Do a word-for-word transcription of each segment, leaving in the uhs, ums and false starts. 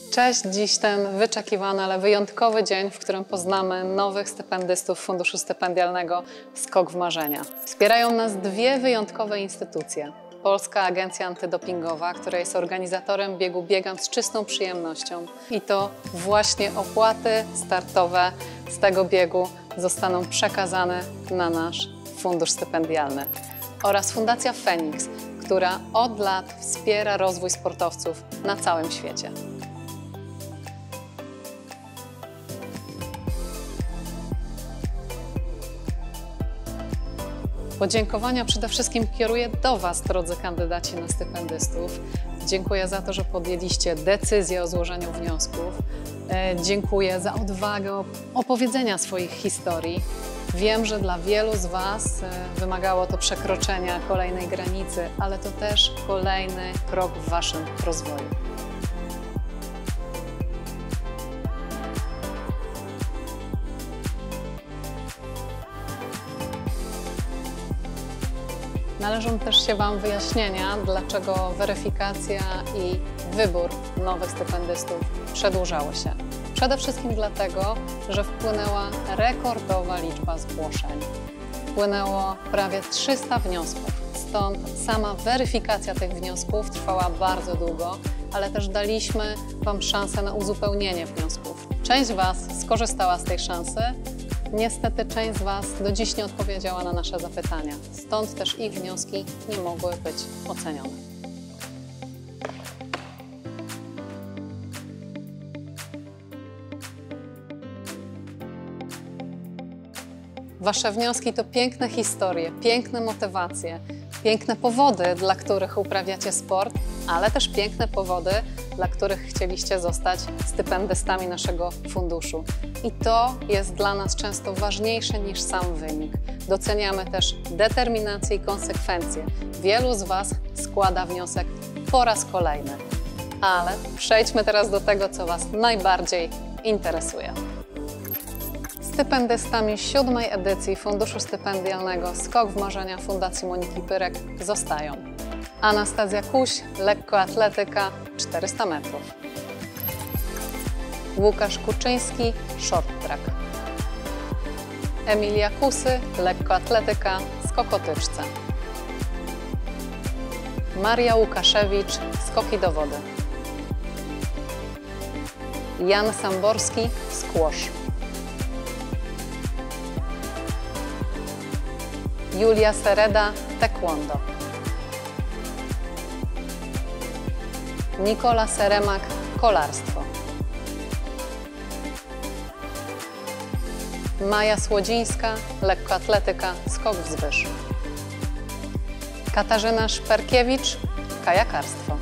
Cześć, dziś ten wyczekiwany, ale wyjątkowy dzień, w którym poznamy nowych stypendystów Funduszu Stypendialnego Skok w Marzenia. Wspierają nas dwie wyjątkowe instytucje. Polska Agencja Antydopingowa, która jest organizatorem biegu Biegam z czystą przyjemnością. I to właśnie opłaty startowe z tego biegu zostaną przekazane na nasz fundusz stypendialny. Oraz Fundacja Feniks, która od lat wspiera rozwój sportowców na całym świecie. Podziękowania przede wszystkim kieruję do Was, drodzy kandydaci na stypendystów. Dziękuję za to, że podjęliście decyzję o złożeniu wniosków. Dziękuję za odwagę opowiedzenia swoich historii. Wiem, że dla wielu z Was wymagało to przekroczenia kolejnej granicy, ale to też kolejny krok w Waszym rozwoju. Należą też się Wam wyjaśnienia, dlaczego weryfikacja i wybór nowych stypendystów przedłużało się. Przede wszystkim dlatego, że wpłynęła rekordowa liczba zgłoszeń. Wpłynęło prawie trzysta wniosków, stąd sama weryfikacja tych wniosków trwała bardzo długo, ale też daliśmy Wam szansę na uzupełnienie wniosków. Część Was skorzystała z tej szansy. Niestety część z Was do dziś nie odpowiedziała na nasze zapytania, stąd też ich wnioski nie mogły być ocenione. Wasze wnioski to piękne historie, piękne motywacje, piękne powody, dla których uprawiacie sport, ale też piękne powody, dla których chcieliście zostać stypendystami naszego funduszu. I to jest dla nas często ważniejsze niż sam wynik. Doceniamy też determinację i konsekwencje. Wielu z Was składa wniosek po raz kolejny. Ale przejdźmy teraz do tego, co Was najbardziej interesuje. Stypendystami siódmej edycji Funduszu Stypendialnego Skok w Marzenia Fundacji Moniki Pyrek zostają Anastazja Kuś, lekkoatletyka czterysta metrów, Łukasz Kuczyński, short track, Emilia Kusy, lekkoatletyka skok o tyczce, Maria Łukaszewicz, skoki do wody, Jan Samborski, squash, Julia Sereda, taekwondo, Nikola Seremak, kolarstwo, Maja Słodzińska, lekkoatletyka, skok wzwyż, Katarzyna Szperkiewicz, kajakarstwo,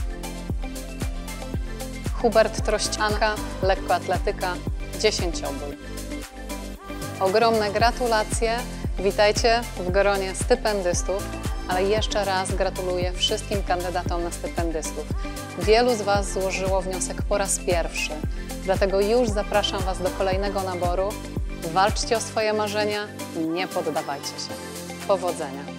Hubert Trościanka, lekkoatletyka, dziesięciobój. Ogromne gratulacje, witajcie w gronie stypendystów, ale jeszcze raz gratuluję wszystkim kandydatom na stypendystów. Wielu z Was złożyło wniosek po raz pierwszy, dlatego już zapraszam Was do kolejnego naboru. Walczcie o swoje marzenia i nie poddawajcie się. Powodzenia!